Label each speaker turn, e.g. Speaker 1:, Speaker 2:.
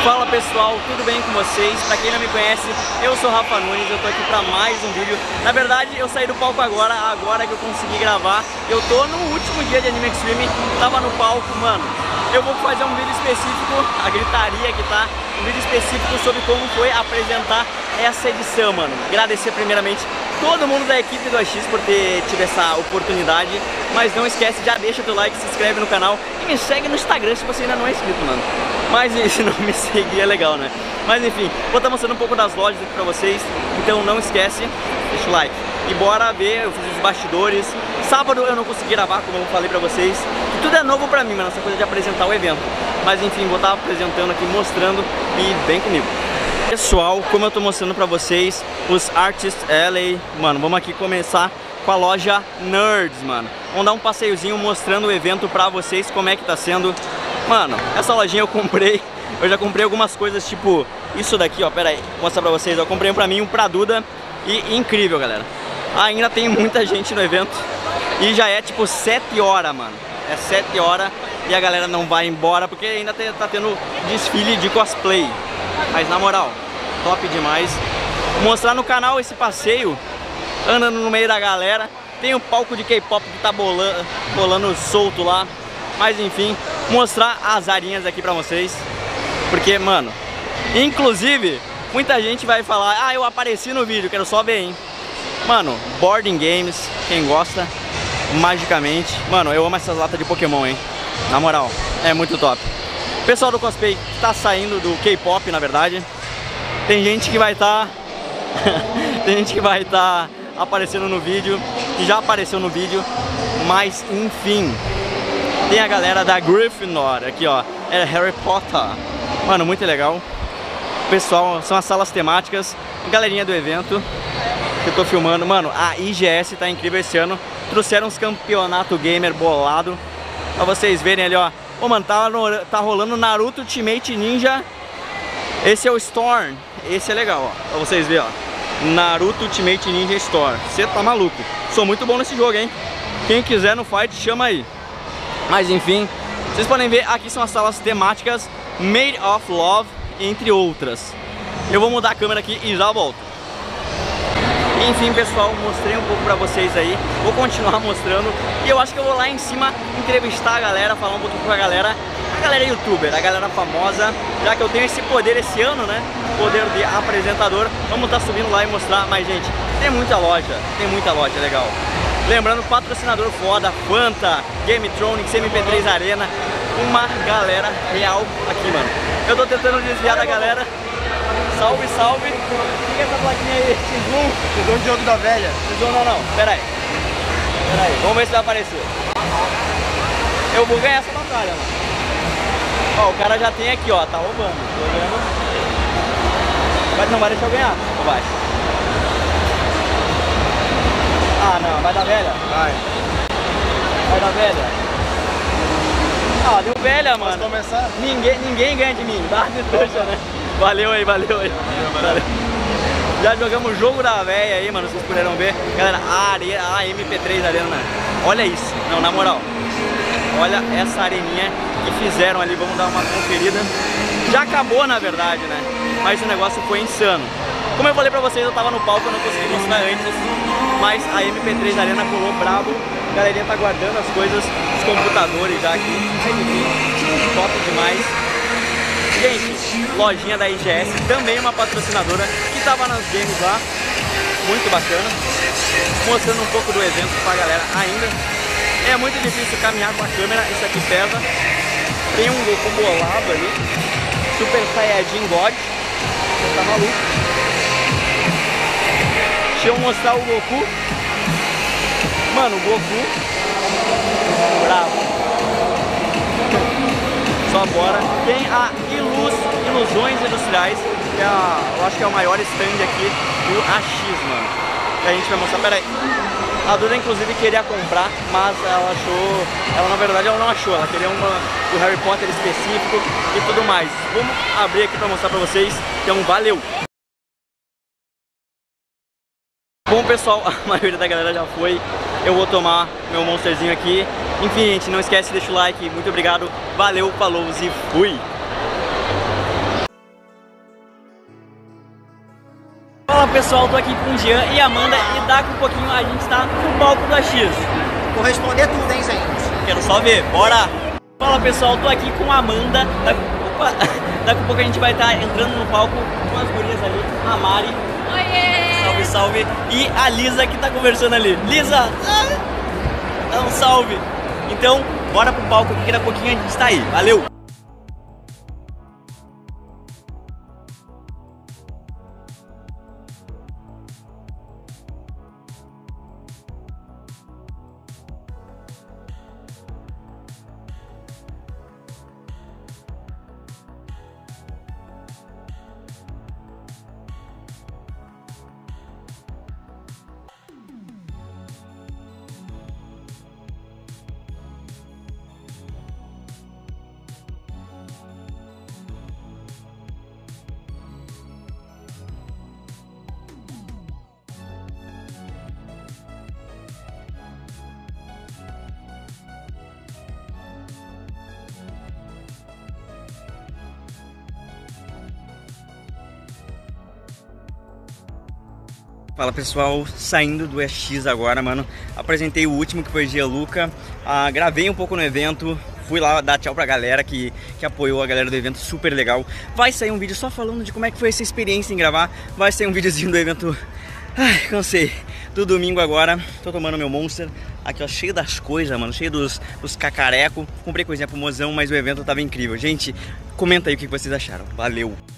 Speaker 1: Fala pessoal, tudo bem com vocês? Pra quem não me conhece, eu sou Rafa Nunes, eu tô aqui pra mais um vídeo. Na verdade, eu saí do palco agora que eu consegui gravar. Eu tô no último dia de Anime Extreme, tava no palco, mano. Eu vou fazer um vídeo específico, a gritaria que tá, um vídeo específico sobre como foi apresentar essa edição, mano. Agradecer primeiramente todo mundo da equipe do AX por ter tido essa oportunidade. Mas não esquece, já deixa teu like, se inscreve no canal e me segue no Instagram se você ainda não é inscrito, mano. Mas se não me seguir é legal, né? Mas enfim, vou estar mostrando um pouco das lojas aqui pra vocês. Então não esquece, deixa o like. E bora ver, eu fiz os bastidores. Sábado eu não consegui gravar, como eu falei pra vocês. E tudo é novo pra mim, mano, essa coisa de apresentar o evento. Mas enfim, vou estar apresentando aqui, mostrando e vem comigo. Pessoal, como eu tô mostrando pra vocês, os Artist Alley, mano, vamos aqui começar com a loja Nerds, mano. Vamos dar um passeiozinho mostrando o evento pra vocês, como é que tá sendo. Mano, essa lojinha eu já comprei algumas coisas, tipo isso daqui, ó, pera aí, vou mostrar pra vocês. Eu comprei um pra mim, um pra Duda, e incrível, galera. Ainda tem muita gente no evento e já é tipo 7 horas, mano. É 7 horas e a galera não vai embora porque ainda tá tendo desfile de cosplay. Mas na moral, top demais. Vou mostrar no canal esse passeio, andando no meio da galera. Tem um palco de K-pop que tá bolando solto lá. Mas enfim, mostrar as arinhas aqui pra vocês. Porque, mano, inclusive, muita gente vai falar: ah, eu apareci no vídeo, quero só ver, hein. Mano, boarding games, quem gosta, magicamente. Mano, eu amo essas latas de Pokémon, hein. Na moral, é muito top. O pessoal do cosplay tá saindo do K-pop, na verdade. Tem gente que vai estar tem gente que vai estar aparecendo no vídeo, que já apareceu no vídeo. Mas enfim, tem a galera da Gryffindor aqui, ó, é Harry Potter. Mano, muito legal. Pessoal, são as salas temáticas, galerinha do evento que eu tô filmando. Mano, a IGS tá incrível esse ano. Trouxeram uns campeonato gamer bolado pra vocês verem ali, ó. Ô, mano, tá rolando Naruto Ultimate Ninja. Esse é o Storm. Esse é legal, ó, pra vocês verem, ó. Naruto Ultimate Ninja Storm. Você tá maluco. Sou muito bom nesse jogo, hein. Quem quiser no fight, chama aí. Mas enfim, vocês podem ver, aqui são as salas temáticas Made of Love, entre outras. Eu vou mudar a câmera aqui e já volto. Enfim, pessoal, mostrei um pouco pra vocês aí. Vou continuar mostrando. E eu acho que eu vou lá em cima entrevistar a galera, falar um pouquinho com a galera youtuber, a galera famosa. Já que eu tenho esse poder esse ano, né? Poder de apresentador. Vamos estar subindo lá e mostrar. Mas, gente, tem muita loja legal. Lembrando, patrocinador foda, Fanta, Gametronics, MP3 Arena. Uma galera real aqui, mano. Eu tô tentando desviar da galera. Salve, salve. O que é essa plaquinha aí? X1?
Speaker 2: X1 Diogo da Velha.
Speaker 1: X1 não. Pera aí. Vamos ver se vai aparecer. Eu vou ganhar essa batalha, mano. Ó, o cara já tem aqui, ó. Tá roubando. Tô vendo. Não vai deixar eu ganhar. Ou vai? Ah, não. Vai dar velha? Vai dar velha? Ah, deu velha, mano.
Speaker 2: Posso começar?
Speaker 1: Ninguém ganha de mim. Dá de trouxa, né? Valeu aí. Valeu. Já jogamos o jogo da véia aí, mano, vocês puderam ver. Galera, a MP3 Arena, olha isso. Não, na moral, olha essa areninha que fizeram ali. Vamos dar uma conferida. Já acabou, na verdade, né? Mas o negócio foi insano. Como eu falei pra vocês, eu tava no palco, eu não consegui mostrar antes. Mas a MP3 Arena colou brabo. A galerinha tá guardando as coisas, os computadores já aqui. Top demais. Gente, lojinha da IGS, também uma patrocinadora que tava nas games lá, muito bacana, mostrando um pouco do evento pra galera ainda. É muito difícil caminhar com a câmera, isso aqui pesa. Tem um Goku bolado ali, Super Saiyajin God, você tá maluco. Deixa eu mostrar o Goku. Mano, o Goku, bravo. Só bora. Tem a Ilusões Industriais, que é eu acho que é o maior stand aqui do AX, mano. E a gente vai mostrar, pera aí. A Duda inclusive queria comprar, mas ela na verdade ela não achou, ela queria uma do Harry Potter específico e tudo mais. Vamos abrir aqui pra mostrar pra vocês, então valeu! Bom pessoal, a maioria da galera já foi. Eu vou tomar meu monsterzinho aqui. Enfim, gente, não esquece, deixa o like. Muito obrigado, valeu, falou e fui! pessoal, tô aqui com o Jean e a Amanda e daqui um pouquinho a gente tá no palco do AX.
Speaker 2: Vou responder tudo, hein, gente?
Speaker 1: Quero só ver, bora! Fala pessoal, tô aqui com a Amanda. Daqui a pouco a gente vai estar entrando no palco com as gurias ali, a Mari.
Speaker 3: Oiê!
Speaker 1: Salve, salve! E a Lisa que tá conversando ali. Lisa! Dá um salve! Então, bora pro palco que daqui a pouquinho a gente tá aí. Valeu! Fala pessoal, saindo do AX agora, mano. Apresentei o último que foi Gianluca. Gravei um pouco no evento. Fui lá dar tchau pra galera que apoiou a galera do evento, super legal. Vai sair um vídeo só falando de como é que foi essa experiência em gravar. Vai sair um videozinho do evento. Ai, cansei. Do domingo agora, tô tomando meu Monster. Aqui ó, cheio das coisas, mano, cheio dos cacareco. Comprei coisinha pro mozão, mas o evento tava incrível. Gente, comenta aí o que vocês acharam. Valeu!